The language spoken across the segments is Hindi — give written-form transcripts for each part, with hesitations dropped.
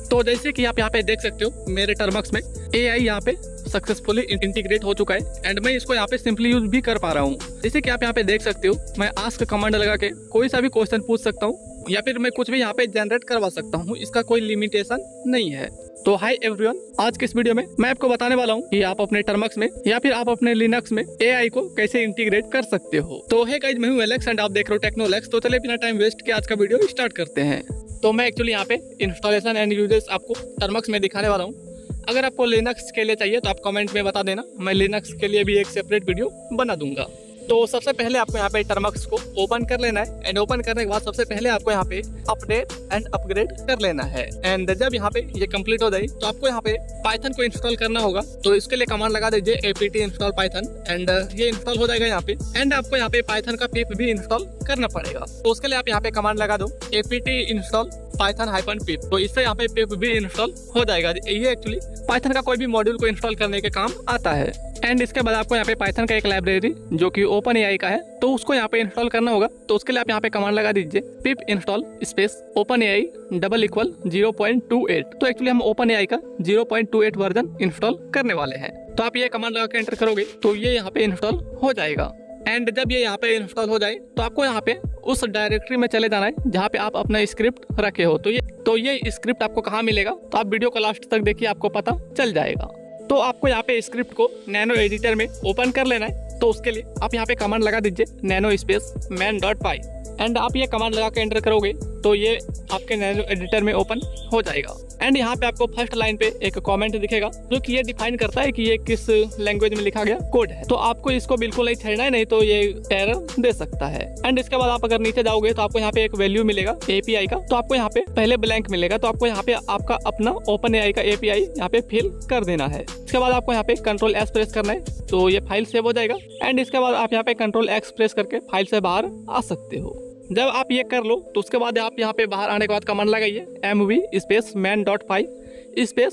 तो जैसे कि आप यहाँ पे देख सकते हो मेरे टर्मक्स में AI यहाँ पे सक्सेसफुली इंटीग्रेट हो चुका है एंड मैं इसको यहाँ पे सिंपली यूज भी कर पा रहा हूँ। जैसे कि आप यहाँ पे देख सकते हो मैं आस्क कमांड लगा के कोई सा भी क्वेश्चन पूछ सकता हूँ या फिर मैं कुछ भी यहाँ पे जनरेट करवा सकता हूँ, इसका कोई लिमिटेशन नहीं है। तो हाय एवरीवन, आज के इस वीडियो में मैं आपको बताने वाला हूँ कि आप अपने टर्मक्स में या फिर आप अपने लिनक्स में AI को कैसे इंटीग्रेट कर सकते हो। तो हे गाइस, मैं हूँ एलेक्स एंड आप देख रहे हो टेक्नोलेक्स। तो चलिए बिना टाइम वेस्ट के आज का वीडियो स्टार्ट करते हैं। तो मैं एक्चुअली यहाँ पे इंस्टॉलेशन एंड यूजेस आपको टर्मक्स में दिखाने वाला हूँ। अगर आपको लिनक्स के लिए चाहिए तो आप कमेंट में बता देना, मैं लिनक्स के लिए भी एक सेपरेट वीडियो बना दूंगा। तो सबसे पहले आपको यहाँ पे टर्मक्स को ओपन कर लेना है एंड ओपन करने के बाद सबसे पहले आपको यहाँ पे अपडेट एंड अपग्रेड कर लेना है। एंड जब यहाँ पे ये कंप्लीट हो जाए तो आपको यहाँ पे पाइथन को इंस्टॉल करना होगा। तो इसके लिए कमांड लगा दीजिए apt इंस्टॉल पाइथन एंड ये इंस्टॉल हो जाएगा यहाँ पे। एंड आपको यहाँ पे पाइथन का पिप भी इंस्टॉल करना पड़ेगा। तो उसके लिए आप यहाँ पे कमांड लगा दो apt इंस्टॉल पाइथन -pip। तो इससे यहाँ पे पिप भी इंस्टॉल हो जाएगा। ये एक्चुअली पाइथन का कोई भी मॉड्यूल को इंस्टॉल करने के काम आता है। एंड इसके बाद आपको यहाँ पे पाइथन का एक लाइब्रेरी जो कि OpenAI का है तो उसको यहाँ पे इंस्टॉल करना होगा। तो उसके लिए आप यहाँ पे कमांड लगा दीजिए पिप इंस्टॉल स्पेस OpenAI = 0.28। तो एक्चुअली हम OpenAI का 0.28 वर्जन इंस्टॉल करने वाले हैं। तो आप ये कमांड लगा के एंटर करोगे तो ये यहाँ पे इंस्टॉल हो जाएगा। एंड जब ये यहाँ पे इंस्टॉल हो जाए तो आपको यहाँ पे उस डायरेक्टरी में चले जाना है जहाँ पे आप अपना स्क्रिप्ट रखे हो। तो ये स्क्रिप्ट आपको कहाँ मिलेगा, तो आप वीडियो को लास्ट तक देखिए, आपको पता चल जाएगा। तो आपको यहाँ पे स्क्रिप्ट को नैनो एडिटर में ओपन कर लेना है। तो उसके लिए आप यहाँ पे कमांड लगा दीजिए नैनो स्पेस man.py एंड आप ये कमांड लगा के एंटर करोगे तो ये आपके नैनो एडिटर में ओपन हो जाएगा। एंड यहाँ पे आपको फर्स्ट लाइन पे एक कमेंट दिखेगा जो कि ये डिफाइन करता है कि ये किस लैंग्वेज में लिखा गया कोड है। तो आपको इसको बिल्कुल नहीं छेड़ना है, नहीं तो ये एरर दे सकता है। एंड इसके बाद आप अगर नीचे जाओगे तो आपको यहाँ पे एक वैल्यू मिलेगा API का। तो आपको यहाँ पे पहले ब्लैंक मिलेगा, तो आपको यहाँ पे आपका अपना OpenAI का API यहाँ पे फिल कर देना है। इसके बाद आपको यहाँ पे Ctrl+S प्रेस करना है तो ये फाइल सेव हो जाएगा। एंड इसके बाद आप यहाँ पे Ctrl+X प्रेस करके फाइल से बाहर आ सकते हो। जब आप ये कर लो तो उसके बाद आप यहाँ पे बाहर आने के बाद कमांड लगाइए mv space man.py space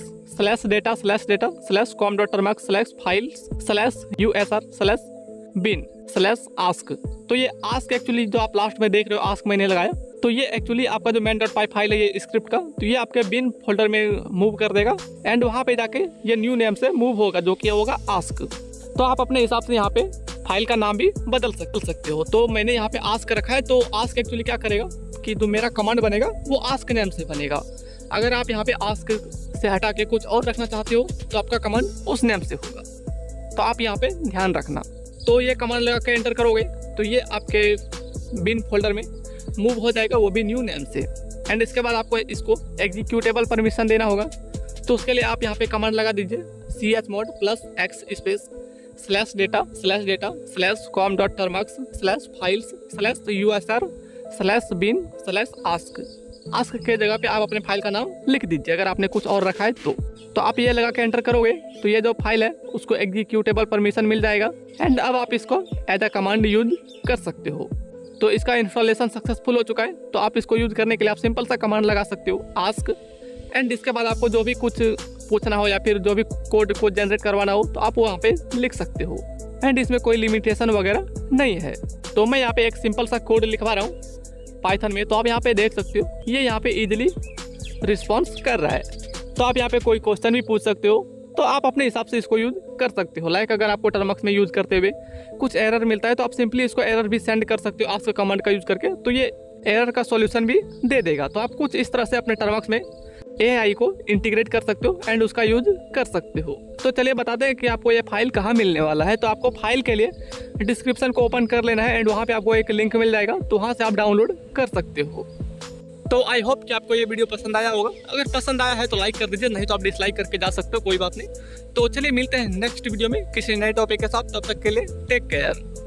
/data/data/com.termux/files/usr/bin/ask। तो ये ask एक्चुअली जो आप लास्ट में देख रहे हो ask मैंने लगाया, तो ये एक्चुअली आपका जो man.py फाइल है ये स्क्रिप्ट का, तो ये आपके बिन फोल्डर में मूव कर देगा। एंड वहाँ पे जाके ये न्यू नेम से मूव होगा जो कि होगा ask। तो आप अपने हिसाब से यहाँ पे फाइल का नाम भी बदल सकते हो। तो मैंने यहाँ पे आस्क रखा है। तो आस्क एक्चुअली क्या करेगा कि जो मेरा कमांड बनेगा वो आस्क नेम से बनेगा। अगर आप यहाँ पे आस्क से हटा के कुछ और रखना चाहते हो तो आपका कमांड उस नेम से होगा। तो आप यहाँ पे ध्यान रखना। तो ये कमांड लगा के एंटर करोगे तो ये आपके बिन फोल्डर में मूव हो जाएगा, वो भी न्यू नेम से। एंड इसके बाद आपको इसको एग्जीक्यूटेबल परमिशन देना होगा। तो उसके लिए आप यहाँ पे कमांड लगा दीजिए chmod +x space /data/com.termux/files/usr/bin/ask। Ask के जगह पे आप अपने फाइल का नाम लिख दीजिए अगर आपने कुछ और रखा है तो आप ये लगा के एंटर करोगे तो ये जो फाइल है उसको एग्जीक्यूटेबल परमिशन मिल जाएगा। एंड अब आप इसको एज अ कमांड यूज कर सकते हो। तो इसका इंस्टॉलेशन सक्सेसफुल हो चुका है। तो आप इसको यूज करने के लिए आप सिंपल सा कमांड लगा सकते हो आस्क। एंड इसके बाद आपको जो भी कुछ पूछना हो या फिर जो भी कोड को जनरेट करवाना हो तो आप वहाँ पे लिख सकते हो। एंड इसमें कोई लिमिटेशन वगैरह नहीं है। तो मैं यहाँ पे एक सिंपल सा कोड लिखवा रहा हूँ पाइथन में। तो आप यहाँ पे देख सकते हो ये यहाँ पे इजीली रिस्पॉन्स कर रहा है। तो आप यहाँ पे कोई क्वेश्चन भी पूछ सकते हो। तो आप अपने हिसाब से इसको यूज कर सकते हो। लाइक अगर आपको टर्मक्स में यूज करते हुए कुछ एरर मिलता है तो आप सिंपली इसको एरर भी सेंड कर सकते हो आस्क कमांड का यूज करके। तो ये एरर का सॉल्यूशन भी दे देगा। तो आप कुछ इस तरह से अपने टर्मक्स में AI को इंटीग्रेट कर सकते हो एंड उसका यूज कर सकते हो। तो चलिए बताते हैं कि आपको ये फाइल कहाँ मिलने वाला है। तो आपको फाइल के लिए डिस्क्रिप्शन को ओपन कर लेना है एंड वहाँ पे आपको एक लिंक मिल जाएगा, तो वहाँ से आप डाउनलोड कर सकते हो। तो आई होप कि आपको ये वीडियो पसंद आया होगा। अगर पसंद आया है तो लाइक कर दीजिए, नहीं तो आप डिसलाइक करके जा सकते हो, कोई बात नहीं। तो चलिए मिलते हैं नेक्स्ट वीडियो में किसी नए टॉपिक के साथ। तब तक के लिए टेक केयर।